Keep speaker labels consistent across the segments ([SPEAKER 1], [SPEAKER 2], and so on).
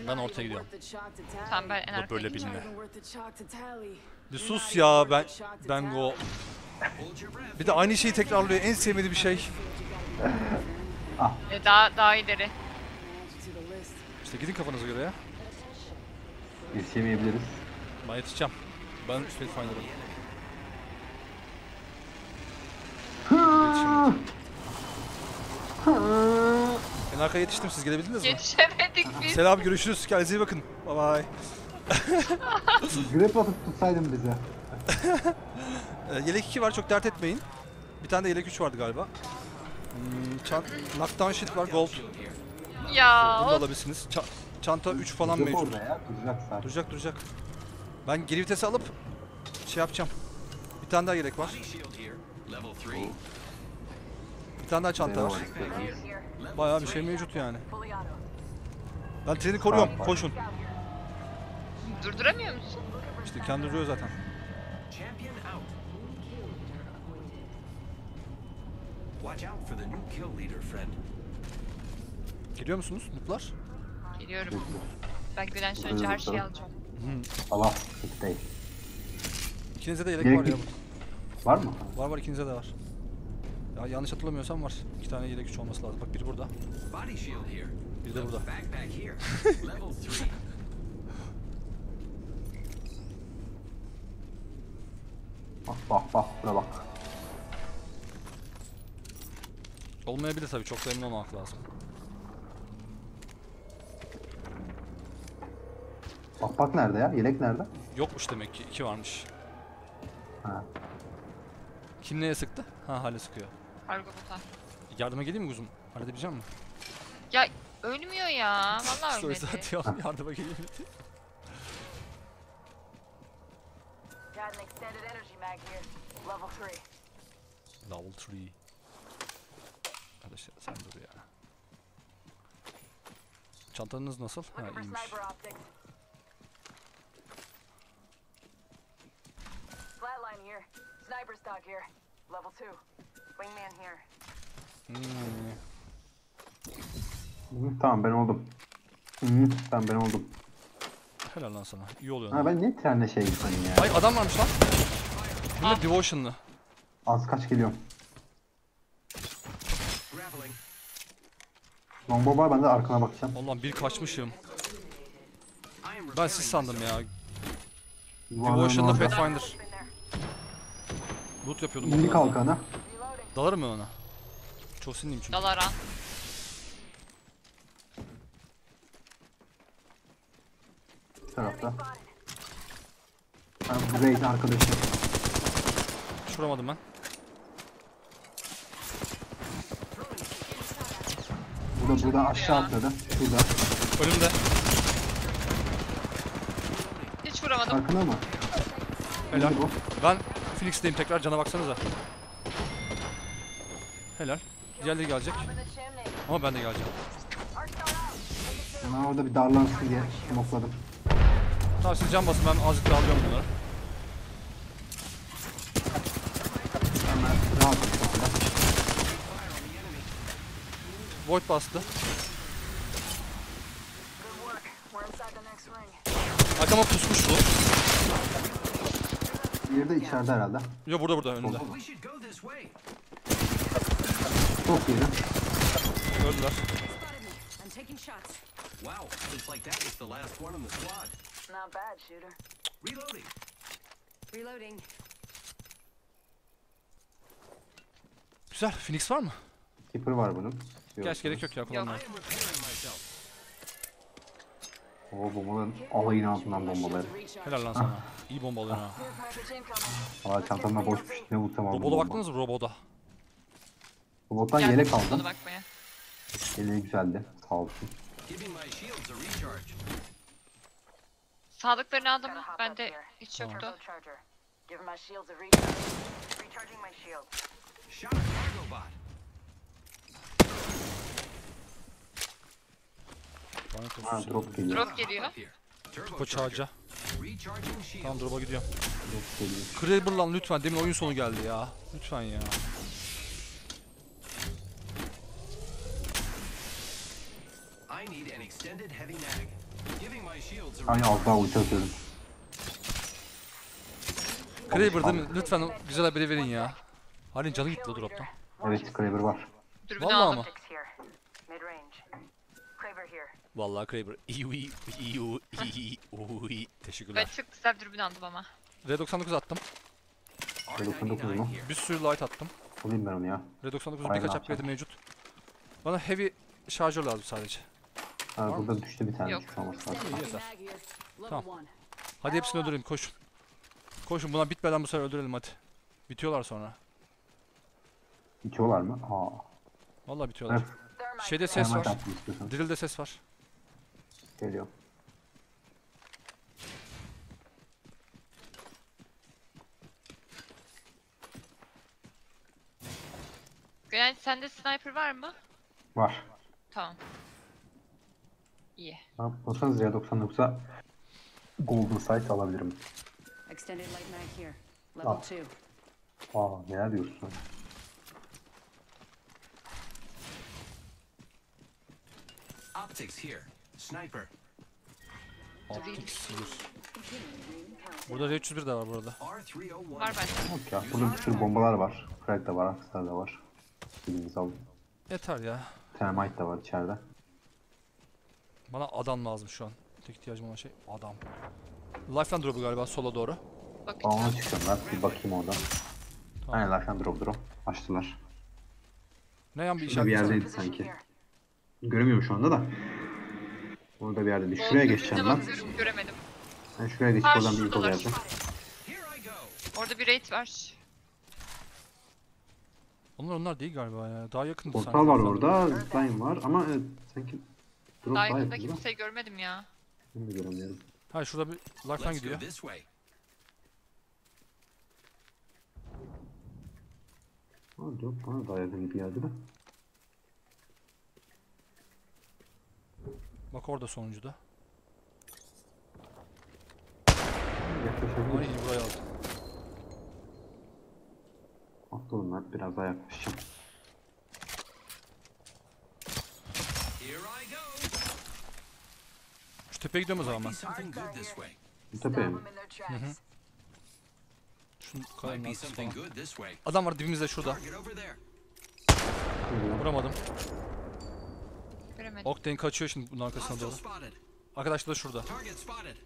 [SPEAKER 1] Ben ortaya gidiyorum.
[SPEAKER 2] Tamam ben en arkaya
[SPEAKER 1] Böyle
[SPEAKER 2] gideceğim.
[SPEAKER 1] bilme. Bir sus ya ben go. Bir de aynı şeyi tekrarlıyor. En sevmediğim bir şey.
[SPEAKER 2] Daha ileri.
[SPEAKER 1] İşte gidin kafanıza göre ya.
[SPEAKER 3] Yetişemeyebiliriz.
[SPEAKER 1] Ben yetişeceğim. Ben Spellfinder'ım. Ben arkaya yetiştim. Siz gelebildiniz mi?
[SPEAKER 2] Yetişemedik biz.
[SPEAKER 1] Selam, görüşürüz. Kendinize iyi bakın. Bye bye.
[SPEAKER 3] Grip atıp tutsaydın bize.
[SPEAKER 1] Yelek 2 var, çok dert etmeyin. Bir tane de yelek 3 vardı galiba. Knockdown sheet var, gold.
[SPEAKER 2] Ya
[SPEAKER 1] Bunu da
[SPEAKER 2] o
[SPEAKER 1] alabilirsiniz. Çanta 3 falan
[SPEAKER 3] Duracak
[SPEAKER 1] mevcut.
[SPEAKER 3] orada ya. Duracak zaten.
[SPEAKER 1] Duracak. Ben geri vitesi alıp şey yapacağım. Bir tane daha yelek var. Bir tane daha çanta var. Bayağı bir şey mevcut yani. Ben treni koruyorum, koşun.
[SPEAKER 2] durduramıyor musun?
[SPEAKER 1] İşte kendi duruyor zaten. Geliyor musunuz mutlar?
[SPEAKER 2] Geliyorum. Ben güneşten önce her şeyi alacağım.
[SPEAKER 3] Allah hiç değil.
[SPEAKER 1] İkinize de yelek
[SPEAKER 3] Yelek
[SPEAKER 1] var ya.
[SPEAKER 3] Var mı?
[SPEAKER 1] Var ikinize de var. Ya yanlış hatırlamıyorsam var. 2 tane yelek 3 olması lazım. Bak biri burada. Biri de burada.
[SPEAKER 3] Bak buna bak.
[SPEAKER 1] Olmayabilir tabii, çok da emin olmamak lazım.
[SPEAKER 3] Bak nerede ya? Yelek nerede?
[SPEAKER 1] Yokmuş demek ki, 2 varmış.
[SPEAKER 3] Ha.
[SPEAKER 1] Kim neye sıktı? Ha, Hale sıkıyor.
[SPEAKER 2] Argobuta.
[SPEAKER 1] Yardıma geleyim mi kuzum? Halledebilecek misin?
[SPEAKER 2] Ya ölmüyor ya. Vallahi
[SPEAKER 1] Story
[SPEAKER 2] ölmedi.
[SPEAKER 1] saati ya, yardıma geleyim mi?
[SPEAKER 4] Got an extended energy mag here. Level 3.
[SPEAKER 1] Level 3. Arkadaşlar sen dur ya. Çantanız nasıl? Ha,
[SPEAKER 4] Looking for
[SPEAKER 1] iyiymiş.
[SPEAKER 4] sniper optics. Flatline here. Sniper stock here. Level 2. Wingman here.
[SPEAKER 3] Tamam ben oldum. Tamam ben oldum.
[SPEAKER 1] Helal lan sana. İyi oluyor.
[SPEAKER 3] Ha ben niye trenle şey gittim ya?
[SPEAKER 1] Ay adam varmış lan. Bunlar Devotion'lı.
[SPEAKER 3] Az kaç geliyorum. Bomba var, ben de arkana bakacağım.
[SPEAKER 1] Allah'ım bir kaçmışım. Ben siz sandım ya.
[SPEAKER 3] Duvarların
[SPEAKER 1] Devotion'da
[SPEAKER 3] orada.
[SPEAKER 1] Pathfinder. Loot yapıyordum.
[SPEAKER 3] İndi kalkana.
[SPEAKER 1] Dalarım mı ona? Çok sinirliyim çünkü.
[SPEAKER 2] Dalaran.
[SPEAKER 3] Bu tarafta. Ben bu raid arkadaşım.
[SPEAKER 1] Şuramadım ben.
[SPEAKER 3] Burada aşağı atladı. Şurada.
[SPEAKER 1] Önümde.
[SPEAKER 2] Hiç vuramadım.
[SPEAKER 3] Arkana mı?
[SPEAKER 1] Helal.
[SPEAKER 3] İndi bu.
[SPEAKER 1] Ben Phoenix'teyim, tekrar cana baksanıza. Helal. Diğerleri gelecek. Ama ben de geleceğim.
[SPEAKER 3] Ben orada bir darlansın diye smokladım.
[SPEAKER 1] Tamam siz can basın, ben azıcık daha alıyorum bunları.
[SPEAKER 3] Hemen rahatım şu anda.
[SPEAKER 1] Void bastı.
[SPEAKER 4] Good work. We're inside the next ring.
[SPEAKER 1] Arkama pusmuş bu.
[SPEAKER 3] Diğeri de içeride herhalde.
[SPEAKER 1] Yo burada önünde.
[SPEAKER 3] Çok iyi.
[SPEAKER 1] Öldüler.
[SPEAKER 4] I'm taking shots.
[SPEAKER 5] Wow, looks like that was the last one in the squad.
[SPEAKER 4] Not bad, shooter.
[SPEAKER 5] Reloading.
[SPEAKER 4] Reloading.
[SPEAKER 1] Güzel. Phoenix var mı?
[SPEAKER 3] Keeper var bunun.
[SPEAKER 1] Gerçi gerek yok ya, kullanmaya.
[SPEAKER 3] O bombaların alayın altından bombaları.
[SPEAKER 1] Helal lan sana. İyi bomba alıyorsun ha.
[SPEAKER 4] Care package incoming.
[SPEAKER 3] Valla çantamda boşmuş. Ne vursam aldım.
[SPEAKER 1] Robot'a baktınız mı? Robot'a.
[SPEAKER 3] Robottan
[SPEAKER 2] Gel,
[SPEAKER 3] yelek
[SPEAKER 2] bana
[SPEAKER 3] aldım.
[SPEAKER 2] bakmaya.
[SPEAKER 3] Yeleği güzeldi. Sağ olsun.
[SPEAKER 5] Giving my shields a recharge.
[SPEAKER 2] Sağlıklarını aldım.
[SPEAKER 4] Gotta hop up
[SPEAKER 2] Bende
[SPEAKER 4] here.
[SPEAKER 2] hiç yoktu.
[SPEAKER 4] Turbocharger. Giving my shields a recharge. Recharging my shield.
[SPEAKER 5] Shot a cargo bot.
[SPEAKER 3] Ha drop geliyor.
[SPEAKER 2] Drop geliyor.
[SPEAKER 5] Here.
[SPEAKER 1] Turbo charge'a.
[SPEAKER 5] Recharging shield.
[SPEAKER 1] Tamam drop'a gidiyorum.
[SPEAKER 3] Drop geliyor.
[SPEAKER 1] Kraber lan lütfen, demin oyun sonu geldi ya. Lütfen ya.
[SPEAKER 5] I need an extended heavy mag. Giving my shields a
[SPEAKER 3] Ay az daha ulti atıyordum.
[SPEAKER 1] Kraber değil mi? Lütfen o güzel haberi verin ya. Halin canı gitti o droptan.
[SPEAKER 3] Evet Kraber var.
[SPEAKER 2] Dürbünü
[SPEAKER 1] Vallahi
[SPEAKER 2] aldım.
[SPEAKER 1] ama.
[SPEAKER 4] Optics here. Mid range. Kraber here.
[SPEAKER 1] Vallahi Kraber. İyi. Teşekkürler.
[SPEAKER 2] Ben çok güzel dürbün aldım ama.
[SPEAKER 1] R99 attım.
[SPEAKER 3] R99 mu?
[SPEAKER 1] Bir sürü light attım.
[SPEAKER 3] Alayım ben onu ya.
[SPEAKER 1] R99'un
[SPEAKER 3] Aynen
[SPEAKER 1] birkaç
[SPEAKER 3] atacağım.
[SPEAKER 1] upgrade'i mevcut. Bana heavy şarjör lazım sadece.
[SPEAKER 3] Ha, burada düştü bir tane.
[SPEAKER 2] Yok.
[SPEAKER 3] Şu olması lazım.
[SPEAKER 1] İyi yeter.
[SPEAKER 4] Mag here. Level
[SPEAKER 1] Tamam.
[SPEAKER 4] 1.
[SPEAKER 1] Hadi hepsini öldürelim koşun. Koşun buna bitmeden bu sefer öldürelim hadi. Bitiyorlar sonra.
[SPEAKER 3] Bitiyorlar mı? Aa.
[SPEAKER 1] Vallahi bitiyorlar.
[SPEAKER 3] Evet.
[SPEAKER 4] Thermite
[SPEAKER 1] Şeyde
[SPEAKER 4] grenade.
[SPEAKER 1] ses
[SPEAKER 3] Hemen
[SPEAKER 1] var.
[SPEAKER 3] yaptım istiyorsan.
[SPEAKER 1] Drill'de ses var.
[SPEAKER 3] Geliyor.
[SPEAKER 2] Gülen sende sniper var mı?
[SPEAKER 3] Var.
[SPEAKER 2] Tamam. İyi.
[SPEAKER 3] Ne yapıyorsanız R99'a Golden Sight alabilirim.
[SPEAKER 4] Extended light mag here.
[SPEAKER 3] Ah.
[SPEAKER 4] Level 2.
[SPEAKER 3] Aa neler diyorsun?
[SPEAKER 5] Optics here. Sniper.
[SPEAKER 1] Optics 100. Burada R301 de var burada.
[SPEAKER 5] R301.
[SPEAKER 2] Var bende.
[SPEAKER 3] Yok ya. Burada bir sürü bombalar var. Frag da var. Akslar da var. Bildiğiniz alın.
[SPEAKER 1] Yeter ya.
[SPEAKER 3] Thermite de var içeride.
[SPEAKER 1] Bana adam lazım şu an. Tek ihtiyacım olan şey adam. Lifeline drop'u galiba sola doğru.
[SPEAKER 2] Bakacağım.
[SPEAKER 3] Ona çıkıyorum ben. Bir bakayım orada.
[SPEAKER 1] Tamam.
[SPEAKER 3] Aynen Lifeline drop. Açtılar.
[SPEAKER 1] Ne yan bir
[SPEAKER 3] Şurada bir
[SPEAKER 1] işaret var.
[SPEAKER 3] yerdeydi
[SPEAKER 4] Position
[SPEAKER 3] sanki.
[SPEAKER 4] here.
[SPEAKER 3] Göremiyorum şu anda da. Orada bir yerdeydi.
[SPEAKER 2] Bol
[SPEAKER 3] Şuraya
[SPEAKER 2] dürbünle
[SPEAKER 3] geçeceğim ben.
[SPEAKER 2] bakıyorum, göremedim.
[SPEAKER 3] Ben şuraya geçip
[SPEAKER 2] Ha,
[SPEAKER 3] oradan bir info
[SPEAKER 2] şuradalar.
[SPEAKER 3] vereceğim.
[SPEAKER 5] Here I go.
[SPEAKER 2] Orada bir raid var.
[SPEAKER 1] Onlar değil galiba ya. Daha yakındı sanki.
[SPEAKER 3] Portal var
[SPEAKER 1] Lifeline.
[SPEAKER 3] orada. Zipline var ama evet, sanki drop
[SPEAKER 2] Daha
[SPEAKER 3] daha
[SPEAKER 2] yakında
[SPEAKER 3] yakın değil mi?
[SPEAKER 2] kimseyi görmedim ya.
[SPEAKER 3] Ben de göremiyorum.
[SPEAKER 1] Ha şurada bir lifeline
[SPEAKER 5] Let's go
[SPEAKER 1] gidiyor.
[SPEAKER 5] this way.
[SPEAKER 3] Ha drop bana daha yakın gibi geldi de.
[SPEAKER 1] Bak orada sonuncuda.
[SPEAKER 3] Yaklaşabilirim.
[SPEAKER 1] Ay iyi buraya aldım.
[SPEAKER 3] Atladım ben biraz daha yaklaşacağım.
[SPEAKER 5] Here I go.
[SPEAKER 1] Şu tepeye gidiyorum o zaman ben.
[SPEAKER 5] Be something good this way.
[SPEAKER 3] Bu
[SPEAKER 4] Stop
[SPEAKER 3] tepeye
[SPEAKER 4] 'em
[SPEAKER 3] mi?
[SPEAKER 4] in their tracks.
[SPEAKER 1] Şunun
[SPEAKER 5] Might
[SPEAKER 1] kayanın
[SPEAKER 5] be
[SPEAKER 1] arkası
[SPEAKER 5] something
[SPEAKER 1] falan.
[SPEAKER 5] good this way.
[SPEAKER 1] Adam var dibimizde şurada.
[SPEAKER 5] Target over there.
[SPEAKER 1] Vuramadım.
[SPEAKER 2] Göremedim.
[SPEAKER 1] Octane kaçıyor şimdi bunun arkasına
[SPEAKER 5] Hostile
[SPEAKER 1] doğru.
[SPEAKER 5] spotted.
[SPEAKER 1] Arkadaş da şurada.
[SPEAKER 5] Target spotted.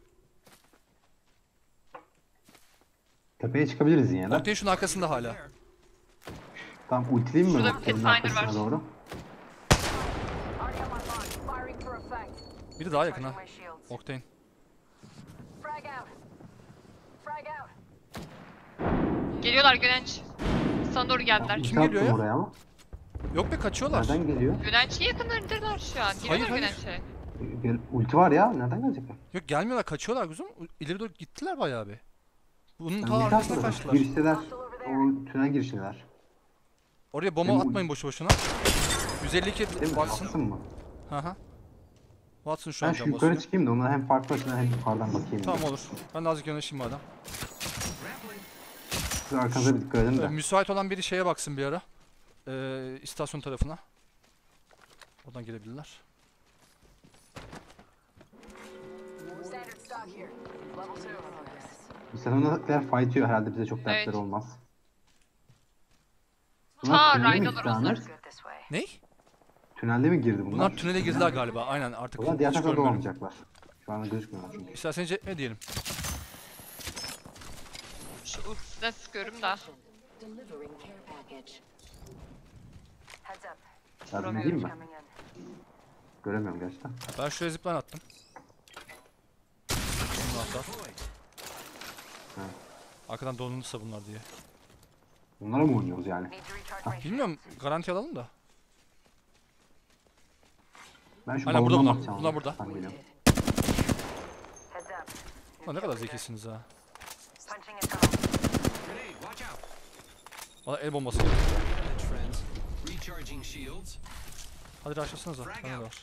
[SPEAKER 3] Tepeye çıkabiliriz yine de.
[SPEAKER 1] Octane şunun arkasında hala.
[SPEAKER 5] There.
[SPEAKER 3] Tamam ultileyim mi?
[SPEAKER 2] Şurada bir
[SPEAKER 3] Octane'in
[SPEAKER 2] Pathfinder
[SPEAKER 3] arkasına
[SPEAKER 2] var.
[SPEAKER 3] doğru.
[SPEAKER 4] Already on my mark. Firing for effect.
[SPEAKER 1] Biri daha yakın ha.
[SPEAKER 4] Charging my shields.
[SPEAKER 1] Octane.
[SPEAKER 4] Frag out. Frag out.
[SPEAKER 2] Geliyorlar Gönenç. Sana doğru geldiler.
[SPEAKER 1] Kim
[SPEAKER 3] Ulti
[SPEAKER 1] geliyor
[SPEAKER 3] attım
[SPEAKER 1] ya?
[SPEAKER 3] oraya ama.
[SPEAKER 1] Yok be kaçıyorlar.
[SPEAKER 3] Nereden geliyor?
[SPEAKER 2] Gönenç'in yakınlarındalar şu an. Geliyorlar
[SPEAKER 1] hayır.
[SPEAKER 2] Gönenç'e.
[SPEAKER 3] Ulti var ya. Nereden gelecekler?
[SPEAKER 1] Yok gelmiyorlar kaçıyorlar kuzum. İleri doğru gittiler bayağı bir. Bunun ta
[SPEAKER 3] ulti
[SPEAKER 1] arkasına
[SPEAKER 3] atmadım.
[SPEAKER 1] kaçtılar.
[SPEAKER 3] Girişteler. O tünel girişteler.
[SPEAKER 1] Oraya bomba
[SPEAKER 3] Benim
[SPEAKER 1] atmayın boşu boşuna. 152
[SPEAKER 3] Değil mi?
[SPEAKER 1] Watson.
[SPEAKER 3] Atsın mı?
[SPEAKER 1] Hı hı. Watson şu an
[SPEAKER 3] Ben şu
[SPEAKER 1] can
[SPEAKER 3] yukarı
[SPEAKER 1] basıyor.
[SPEAKER 3] çıkayım da ona hem farklı açıdan hem yukarıdan bakayım.
[SPEAKER 1] Tamam olur. Ben de azıcık yanaşayım madem.
[SPEAKER 3] Siz arkanıza bir dikkat edin de.
[SPEAKER 1] Müsait olan biri şeye baksın bir ara. İstasyon tarafına. Oradan gelebilirler.
[SPEAKER 4] Standard stock here. Level 2.
[SPEAKER 3] Bu sefer fight yiyor herhalde bize çok dertleri
[SPEAKER 2] Evet.
[SPEAKER 3] olmaz.
[SPEAKER 2] Ta
[SPEAKER 3] Bunlar tünelde mi
[SPEAKER 2] Raynalar
[SPEAKER 3] gitti Ahmet?
[SPEAKER 2] onlar.
[SPEAKER 4] Good this way.
[SPEAKER 1] Ney?
[SPEAKER 3] Tünelde mi girdi bunlar?
[SPEAKER 1] Bunlar tünele girdiler galiba. Aynen artık
[SPEAKER 3] Ulan diğer
[SPEAKER 1] hiç
[SPEAKER 3] tarafa
[SPEAKER 1] görmüyorum.
[SPEAKER 3] olmayacaklar. Şu anda gözükmüyorlar çünkü.
[SPEAKER 1] İsterseniz etme diyelim.
[SPEAKER 2] Şu ultisine sıkıyorum da.
[SPEAKER 4] Delivering care package. Heads up.
[SPEAKER 3] Yardım edeyim mi?
[SPEAKER 4] Coming in.
[SPEAKER 3] Göremiyorum gerçekten.
[SPEAKER 1] Ben şuraya zipline attım. Şunu atar. Arkadan dolanırsa bunlar diye.
[SPEAKER 3] Bunlara mı oynuyoruz yani?
[SPEAKER 4] Need to recharge my
[SPEAKER 1] Bilmiyorum garanti alalım da.
[SPEAKER 3] Ben şu
[SPEAKER 1] Aynen, burada
[SPEAKER 3] balondan
[SPEAKER 1] bunlar.
[SPEAKER 3] bakacağım.
[SPEAKER 1] Bunlar burada.
[SPEAKER 3] Ben geliyorum.
[SPEAKER 4] Heads up.
[SPEAKER 1] Ulan ne kadar zekisiniz ha.
[SPEAKER 4] Punching a tunnel.
[SPEAKER 5] Grenade, watch out.
[SPEAKER 1] Valla el bombası geliyor.
[SPEAKER 5] Damage, friends. Recharging shields.
[SPEAKER 1] Hadi raşlasanıza. Bana da var.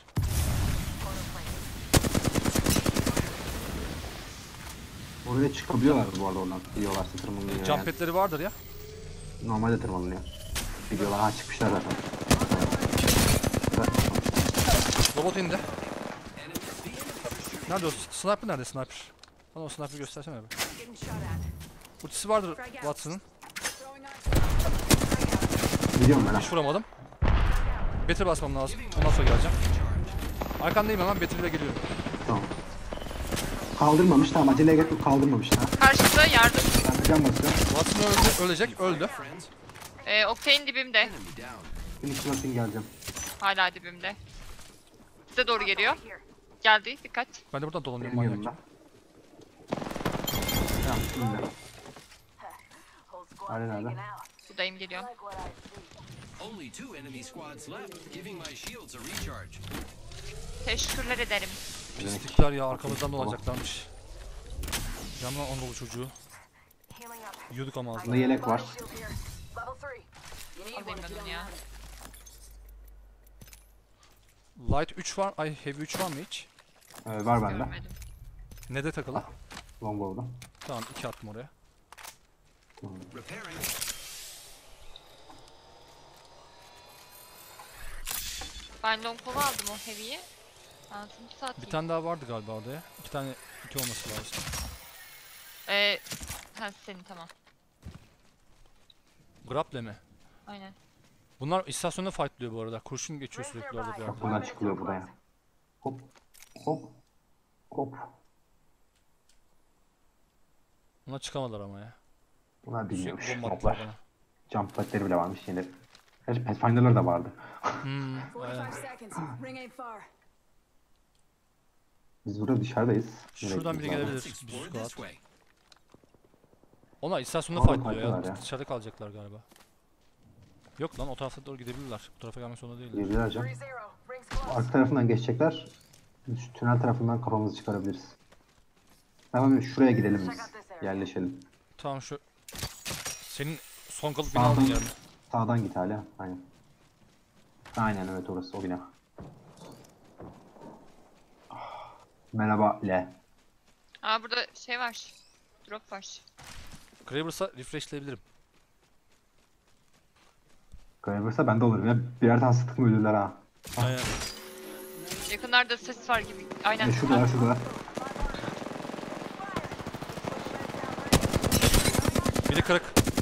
[SPEAKER 3] Oraya çıkabiliyorlar bu arada oradan. Biliyorlarsa tırmanılıyor
[SPEAKER 1] Jump
[SPEAKER 3] yani.
[SPEAKER 1] pad'leri vardır ya.
[SPEAKER 3] Normalde tırmanılıyor. Biliyorlar ha çıkmışlar zaten.
[SPEAKER 1] Robot indi. Nerede o? Sniper nerede sniper? Bana o sniper göstersene abi.
[SPEAKER 4] Getting shot at.
[SPEAKER 1] Ultisi vardır Watson'ın.
[SPEAKER 4] Throwing out.
[SPEAKER 3] Gidiyorum ben ha.
[SPEAKER 1] Hiç vuramadım. Battery basmam lazım. Ondan sonra geleceğim. Arkandayım hemen, battery ile geliyorum.
[SPEAKER 3] Tamam. Kaldırmamış, tamam aceleye gerek yok, kaldırmamış ha.
[SPEAKER 2] Karşıda yardım.
[SPEAKER 3] Ben de can basıyorum.
[SPEAKER 1] Watson öldü, ölecek, öldü.
[SPEAKER 5] Friends,
[SPEAKER 2] Octane dibimde.
[SPEAKER 5] enemy down.
[SPEAKER 3] Phoenix Martin geleceğim.
[SPEAKER 2] Hala dibimde. Size doğru geliyor.
[SPEAKER 4] Here.
[SPEAKER 2] Geldi. Dikkat.
[SPEAKER 1] Ben de buradan dolanıyorum
[SPEAKER 3] Benim
[SPEAKER 1] manyak.
[SPEAKER 3] yanımda. Tamam, şimdi.
[SPEAKER 4] Whole squad
[SPEAKER 3] Aynen
[SPEAKER 4] hanging
[SPEAKER 3] öyle.
[SPEAKER 4] out.
[SPEAKER 2] Buradayım geliyor.
[SPEAKER 4] Like what I see.
[SPEAKER 5] Only 2 enemy squads left, giving my shields a recharge.
[SPEAKER 2] Teşekkürler ederim.
[SPEAKER 1] Pislikler ya, arkamızdan dolanacaklarmış. Yanına Anadolu çocuğu.
[SPEAKER 4] Healing up.
[SPEAKER 1] Yiyorduk ama ağzına.
[SPEAKER 3] Bunda yelek var.
[SPEAKER 4] Shield here. Level 3. You need
[SPEAKER 2] Alayım
[SPEAKER 4] one if
[SPEAKER 2] ben
[SPEAKER 4] you
[SPEAKER 2] onu
[SPEAKER 4] don't
[SPEAKER 2] ya.
[SPEAKER 4] have it.
[SPEAKER 1] Light 3 var, ay Heavy 3 var mı hiç?
[SPEAKER 3] Var bende.
[SPEAKER 2] Görmedim.
[SPEAKER 1] Ne de takılı?
[SPEAKER 3] Longbow'da.
[SPEAKER 1] Tamam 2 attım oraya.
[SPEAKER 5] Repairing.
[SPEAKER 2] Ben long kolu aldım o heavy'yi. Altını satayım.
[SPEAKER 1] Bir tane daha vardı galiba orada ya. 2 tane, 2 olması lazım.
[SPEAKER 2] Ha senin tamam.
[SPEAKER 1] Grapple mi?
[SPEAKER 2] Aynen.
[SPEAKER 1] Bunlar istasyonda fightlıyor bu arada. Kurşun geçiyor sürekli orada bir yerde.
[SPEAKER 3] Bak buradan çıkılıyor buraya. Hop. Hop. Hop.
[SPEAKER 1] Bunlar çıkamadılar ama ya.
[SPEAKER 3] Bunlar bilmiyormuş.
[SPEAKER 1] Sürekli bomba attılar
[SPEAKER 3] Moblar.
[SPEAKER 1] bana.
[SPEAKER 3] Jump padleri bile varmış yine. Gerçi Pathfinder'lar da vardı.
[SPEAKER 1] Hmm, aynen.
[SPEAKER 4] 45 seconds. Ring ain't far.
[SPEAKER 3] Biz burada dışarıdayız.
[SPEAKER 1] Şuradan biri
[SPEAKER 3] gelebilir.
[SPEAKER 5] Let's
[SPEAKER 1] gelebilir. Bir
[SPEAKER 5] explore
[SPEAKER 1] squad.
[SPEAKER 5] this way.
[SPEAKER 1] Onlar istasyonda
[SPEAKER 3] Orada
[SPEAKER 1] fightlıyor
[SPEAKER 3] fightlıyorlar
[SPEAKER 1] ya.
[SPEAKER 3] ya.
[SPEAKER 1] Dışarıda kalacaklar galiba. Yok lan, o tarafa doğru gidebilirler. Bu tarafa gelmek zorunda değiller.
[SPEAKER 3] Girdiler can.
[SPEAKER 4] 3-0. Rings close.
[SPEAKER 3] Arka tarafından geçecekler. Şu tünel tarafından kafamızı çıkarabiliriz. Tamam şuraya gidelim biz. Yerleşelim.
[SPEAKER 1] Tamam şu... Senin son kalıp beni aldın yani.
[SPEAKER 3] Sağdan git hala. Aynen. Aynen evet orası o bina. Ah, merhaba Le.
[SPEAKER 2] Aa burada şey var. Drop var.
[SPEAKER 1] Krabers'a refreshleyebilirim.
[SPEAKER 3] Kaybolursa ben de olurum ya. Birer tane sıktık mı ölürler ha.
[SPEAKER 1] Aynen.
[SPEAKER 2] Yakınlarda ses var gibi. Aynen.
[SPEAKER 3] Şurada şurada.
[SPEAKER 1] Biri kırık.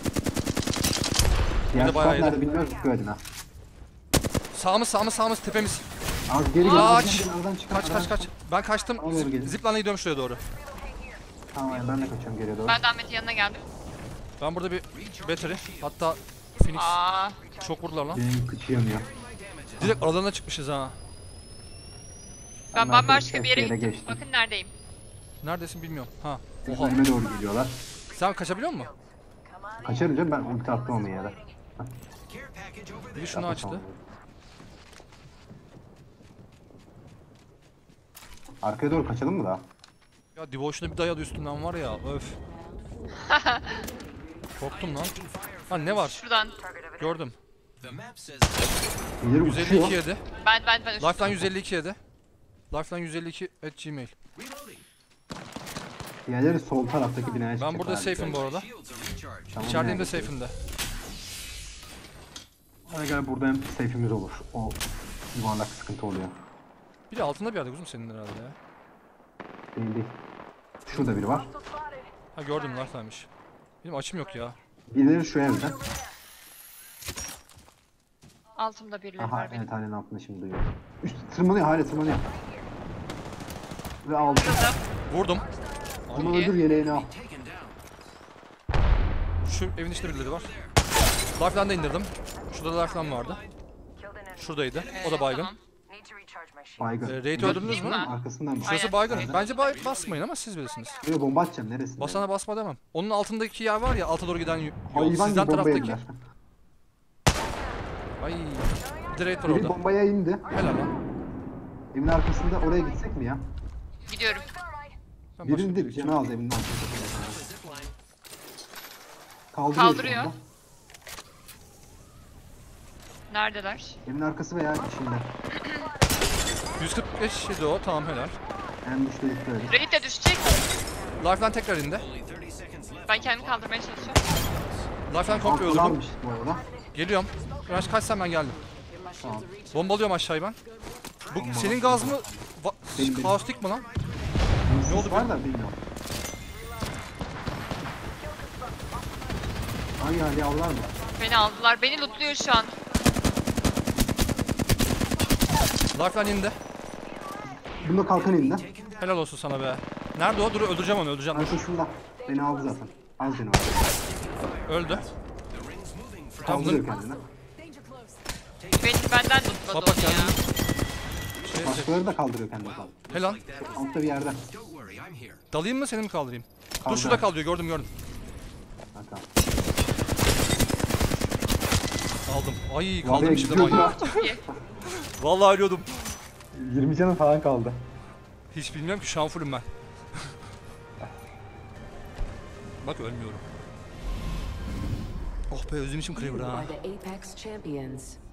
[SPEAKER 3] Diğer
[SPEAKER 1] de bayağı
[SPEAKER 3] squad nerede
[SPEAKER 1] yedi.
[SPEAKER 3] bilmiyoruz. Dikkat edin ha.
[SPEAKER 1] Sağımız tepemiz.
[SPEAKER 3] Az geri
[SPEAKER 1] Kaç!
[SPEAKER 3] gel. Aradan çık.
[SPEAKER 1] Kaç. Ben kaçtım.
[SPEAKER 3] Tamam, doğru gelin.
[SPEAKER 1] Zipline'la gidiyorum şuraya doğru.
[SPEAKER 3] Tamam ben de kaçıyorum geriye doğru.
[SPEAKER 2] Ben de Ahmet'in yanına geldim.
[SPEAKER 1] Ben burada bir battery. Hatta Phoenix.
[SPEAKER 2] Aa,
[SPEAKER 1] Çok vurdular lan.
[SPEAKER 3] Benim kıçı yanıyor.
[SPEAKER 1] Direkt aralarına çıkmışız ha.
[SPEAKER 2] ben
[SPEAKER 3] Onlar
[SPEAKER 2] bambaşka bir yere
[SPEAKER 3] yere
[SPEAKER 2] gittim.
[SPEAKER 3] geçtim.
[SPEAKER 2] Bakın neredeyim.
[SPEAKER 1] Neredesin bilmiyorum. Ha.
[SPEAKER 3] Biz
[SPEAKER 1] Oha.
[SPEAKER 3] önüme doğru geliyorlar.
[SPEAKER 1] Sen kaçabiliyor musun?
[SPEAKER 3] Kaçarım canım ben ulti attım ama yere.
[SPEAKER 5] Care package over
[SPEAKER 1] Biri
[SPEAKER 5] there.
[SPEAKER 1] şunu açtı.
[SPEAKER 3] Arkaya doğru kaçalım mı daha?
[SPEAKER 1] Ya Devotion'a bir dayadı üstünden var ya. Öf. Korktum lan. Ha ne var?
[SPEAKER 2] Şuradan.
[SPEAKER 1] Gördüm.
[SPEAKER 5] The map says
[SPEAKER 3] İleri uçuyor.
[SPEAKER 1] 152 yedi.
[SPEAKER 2] Ben
[SPEAKER 1] Lifeline 152 yedi. Lifeline 152 @gmail.
[SPEAKER 5] reloading.
[SPEAKER 3] Diğerleri sol taraftaki binaya çıkacak.
[SPEAKER 1] Ben burada
[SPEAKER 3] herhalde.
[SPEAKER 1] safe'im bu arada.
[SPEAKER 5] Shields a recharge.
[SPEAKER 3] Tamam,
[SPEAKER 1] İçerideyim de
[SPEAKER 3] yani.
[SPEAKER 1] safe'imde.
[SPEAKER 3] Bana göre burada hem safe'imiz olur. O yuvarlak sıkıntı oluyor.
[SPEAKER 1] Biri altında bir yerde kuzum senin herhalde ya.
[SPEAKER 3] Değil değil. Şurada biri var.
[SPEAKER 1] Ha gördüm lifeline'miş. Benim açım yok ya.
[SPEAKER 3] Birileri şu evde.
[SPEAKER 2] Altımda birileri
[SPEAKER 3] Aha
[SPEAKER 2] var benim.
[SPEAKER 3] evet halen altında şimdi duyuyorum. Üst tırmanıyor hala tırmanıyor. Ve aldı.
[SPEAKER 2] Şurada.
[SPEAKER 1] Vurdum.
[SPEAKER 3] Bunu öldür yeleğini al.
[SPEAKER 5] Taken down.
[SPEAKER 1] Şu evin içinde birileri var. Lifeline'da de indirdim. Şurada da lifeline vardı. Şuradaydı. O da baygın.
[SPEAKER 2] Tamam.
[SPEAKER 4] Need to recharge my shield.
[SPEAKER 3] Baygın.
[SPEAKER 1] Raid'i öldürdünüz mü?
[SPEAKER 2] Aynen.
[SPEAKER 3] Arkasından mı?
[SPEAKER 1] Şurası
[SPEAKER 2] Aynen.
[SPEAKER 1] baygın.
[SPEAKER 3] Nerede?
[SPEAKER 1] Bence basmayın ama siz bilirsiniz.
[SPEAKER 3] Buraya bomba atacağım neresinde?
[SPEAKER 1] Basana basma demem. Onun altındaki yer var ya, alta doğru giden yol.
[SPEAKER 3] Hayvan gibi
[SPEAKER 1] Sizden
[SPEAKER 3] bomba
[SPEAKER 1] taraftaki.
[SPEAKER 3] yediler.
[SPEAKER 1] Ay. Bir de raid var
[SPEAKER 3] Biri
[SPEAKER 1] orada.
[SPEAKER 3] bombaya indi.
[SPEAKER 1] Helal lan.
[SPEAKER 3] Evin arkasında oraya gitsek mi ya?
[SPEAKER 2] Gidiyorum.
[SPEAKER 1] Ben başka
[SPEAKER 3] Birinin
[SPEAKER 1] bir
[SPEAKER 3] de
[SPEAKER 1] yere
[SPEAKER 3] canı az evinin arkasında.
[SPEAKER 5] Zipline.
[SPEAKER 3] Kaldırıyor. şu anda.
[SPEAKER 2] Neredeler?
[SPEAKER 3] Evin arkası veya içinde.
[SPEAKER 1] 145 idi o, tamam helal.
[SPEAKER 3] En düştü dikkat edin.
[SPEAKER 2] Raid de düşecek.
[SPEAKER 1] Lifeline tekrar indi.
[SPEAKER 5] Only 30 seconds left.
[SPEAKER 2] Ben kendimi kaldırmaya çalışıyorum.
[SPEAKER 1] Lifeline komple öldürdüm.
[SPEAKER 3] Almış bu arada.
[SPEAKER 1] Geliyorum. Raş kaçsam ben geldim.
[SPEAKER 3] Tamam.
[SPEAKER 1] Bombalıyorum aşağıyı ben. Bu senin gaz mı?
[SPEAKER 3] Benim.
[SPEAKER 1] Kaostik mi lan? Ne oldu
[SPEAKER 3] Var
[SPEAKER 1] be?
[SPEAKER 3] da bilmiyorum. Hangi hali avlar mı?
[SPEAKER 2] Beni aldılar. Beni lootluyor şu an.
[SPEAKER 1] Lifeline indi.
[SPEAKER 3] Bunda kalkan indi.
[SPEAKER 1] Helal olsun sana be. Nerede o? Dur öldüreceğim onu, öldüreceğim. Dur.
[SPEAKER 3] Kalkan şurada. Beni aldı zaten. Az canı var.
[SPEAKER 1] Öldü.
[SPEAKER 3] Kaldırıyor kendini.
[SPEAKER 2] Benden lootladı
[SPEAKER 1] Baba
[SPEAKER 2] onu ya.
[SPEAKER 1] kendini. Şey,
[SPEAKER 3] Başkaları da kaldırıyor kendini.
[SPEAKER 1] Helal.
[SPEAKER 3] Altta bir yerde.
[SPEAKER 5] Don't worry, I'm here.
[SPEAKER 1] Dalayım mı, seni mi kaldırayım? Dur
[SPEAKER 3] Kaldır.
[SPEAKER 1] şurada kaldırıyor, gördüm.
[SPEAKER 3] Ha, tamam.
[SPEAKER 1] Aldım. Ay
[SPEAKER 3] Vallahi
[SPEAKER 1] kaldırmışım da
[SPEAKER 3] gidiyor
[SPEAKER 1] manyak.
[SPEAKER 3] ya.
[SPEAKER 2] İyi.
[SPEAKER 1] Vallahi ölüyordum.
[SPEAKER 3] 20 canım falan kaldı.
[SPEAKER 1] Hiç bilmiyorum ki, şu an fullüm ben. Bak ölmüyorum. Oh be, özlemişim Kraber'ı
[SPEAKER 6] You
[SPEAKER 1] ha.
[SPEAKER 6] are the Apex champions.